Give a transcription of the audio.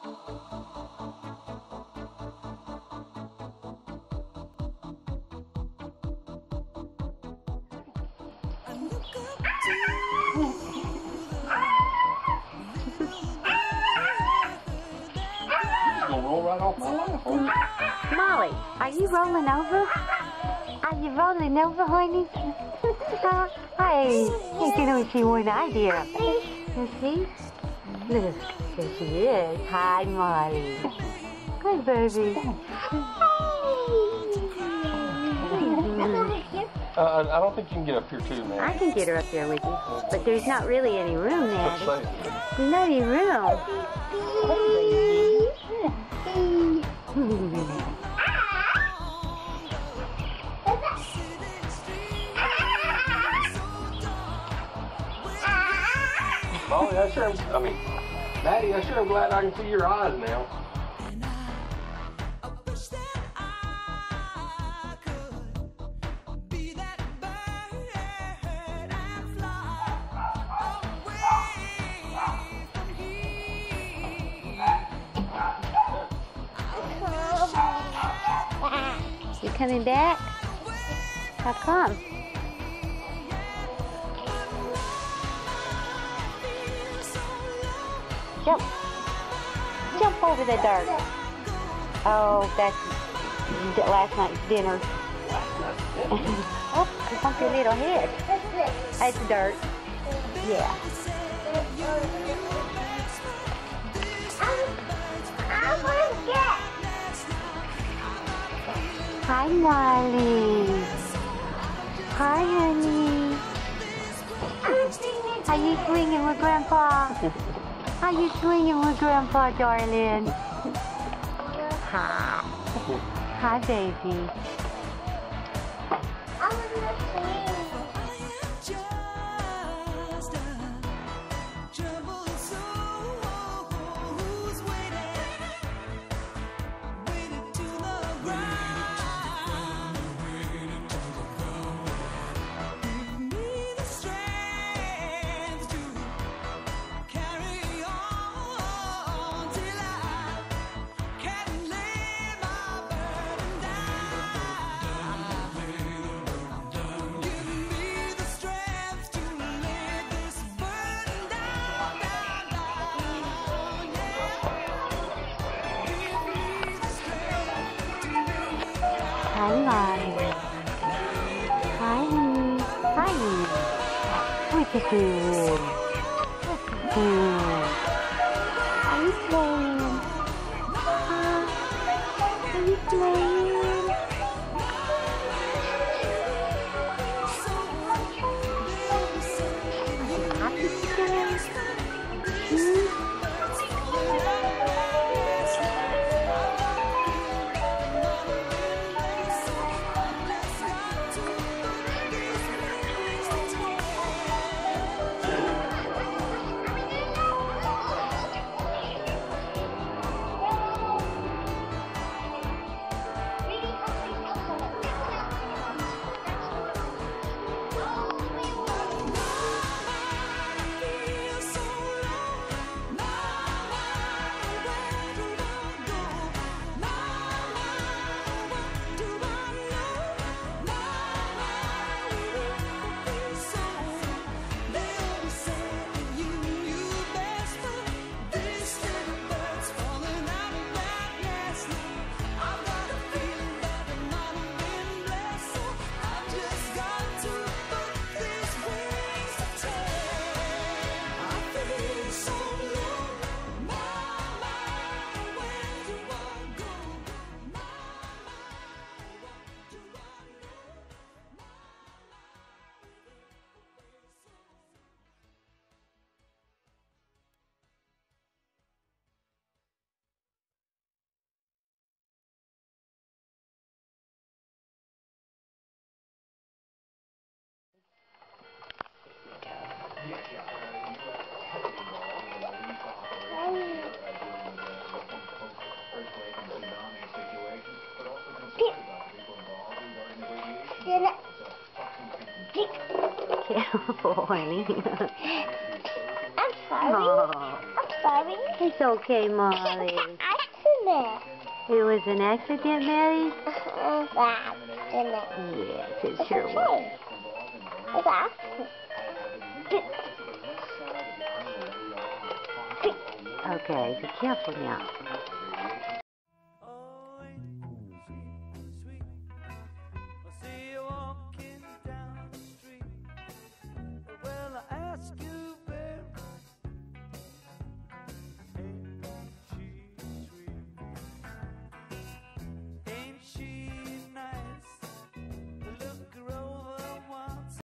Roll right off my lap. Molly, are you rolling over? Are you rolling over, honey? Hey, you know she one idea. You see? Look, there she is. Hi, Molly. Hi, baby. I don't think you can get up here too, man. I can get her up there with you, but there's not really any room, Natty. Let's There's not any room. Molly, Maddie, I sure am glad I can see your eyes now. You coming back? How come? Jump. Jump over the dirt. Oh, that's last night's dinner. Oh, you bumped your little head. That's dirt. Yeah. Hi, Molly. Hi, honey. Are you swinging with Grandpa? Are you swinging with Grandpa, darling? Hi. Hi, baby. Hi, Molly. Hi. Hi. What you doing? What you doing? Are you playing? Are you playing? Happy today? Careful, honey. I'm sorry. Oh. Sorry. It's okay, Molly. Accident. It was an accident, Maddie? Accident. Yes, it sure was. It's accident. Okay, be careful now.